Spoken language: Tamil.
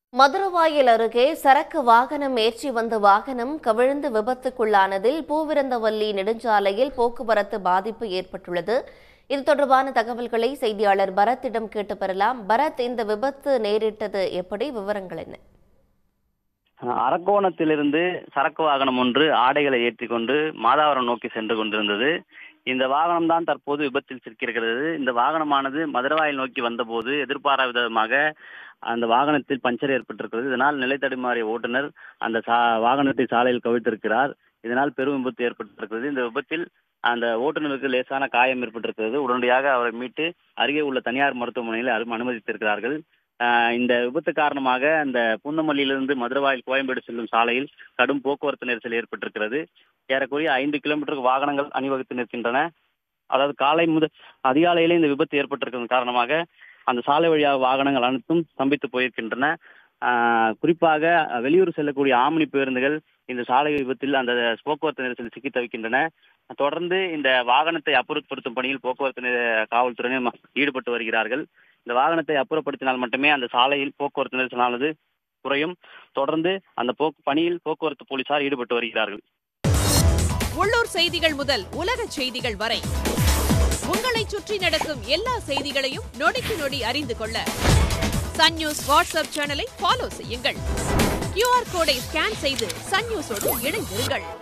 மதுரவாயல் அருகே சரக்கு வாகனம் ஏற்றி வந்த வாகனம் கவிழ்ந்து விபத்துக்குள்ளானதில் பூவிருந்தவல்லி நெடுஞ்சாலையில் போக்குவரத்து பாதிப்பு ஏற்பட்டுள்ளது. இது தொடர்பான தகவல்களை செய்தியாளர் பரத்திடம் கேட்டு பெறலாம். பரத், இந்த விபத்து நேரிட்டது எப்படி? விவரங்கள் என்ன? அரக்கோணத்திலிருந்து சரக்கு வாகனம் ஒன்று ஆடைகளை ஏற்றிக்கொண்டு மாதாவரம் நோக்கி சென்று கொண்டிருந்தது. இந்த வாகனம் தான் தற்போது விபத்தில் சிக்கியிருக்கிறது. இந்த வாகனமானது மதுரவாயல் நோக்கி வந்தபோது எதிர்பாராத விதமாக அந்த வாகனத்தில் பஞ்சர் ஏற்பட்டிருக்கிறது. இதனால் நிலை தடுமாறிய ஓட்டுநர் அந்த வாகனத்தை சாலையில் கவிழ்த்திருக்கிறார். இதனால் பெரும் விபத்து ஏற்பட்டிருக்கிறது. இந்த விபத்தில் அந்த ஓட்டுநருக்கு லேசான காயம் ஏற்பட்டிருக்கிறது. உடனடியாக அவரை மீட்டு அருகே உள்ள தனியார் மருத்துவமனையில் அனுமதித்திருக்கிறார்கள். இந்த விபத்து காரணமாக அந்த பூந்தமல்லியிலிருந்து மதுரவாயல் கோயம்பேடு செல்லும் சாலையில் கடும் போக்குவரத்து நெரிசல் ஏற்பட்டிருக்கிறது. ஏறக்குறைய 5 கிலோமீட்டருக்கு வாகனங்கள் அணிவகுத்து நிற்கின்றன. அதாவது காலை முதல் அதிகாலையிலே இந்த விபத்து ஏற்பட்டிருக்கிறது காரணமாக அந்த சாலை வழியாக வாகனங்கள் அனைத்தும் ஸ்தம்பித்து போயிருக்கின்றன. குறிப்பாக வெளியூர் செல்லக்கூடிய ஆம்னி பேருந்துகள் இந்த சாலை விபத்தில் அந்த போக்குவரத்து நெரிசலில் சிக்கி தவிக்கின்றன. தொடர்ந்து இந்த வாகனத்தை அப்புறப்படுத்தும் பணியில் போக்குவரத்து காவல்துறையினர் ஈடுபட்டு வருகிறார்கள். இந்த வாகனத்தை அப்புறப்படுத்தினால் மட்டுமே அந்த சாலையில் போக்குவரத்து நெரிசலானது குறையும். தொடர்ந்து அந்த பணியில் போக்குவரத்து போலீசார் ஈடுபட்டு வருகிறார்கள். உள்ளூர் செய்திகள் முதல் உலக செய்திகள் வரை உங்களை சுற்றி நடக்கும் எல்லா செய்திகளையும் நொடிக்கு நொடி அறிந்து கொள்ள சன் நியூஸ் வாட்ஸ்அப் சேனலை ஃபாலோ செய்யுங்கள். QR கோடை ஸ்கேன் செய்து சன் நியூஸோடு இணைந்திருங்கள்.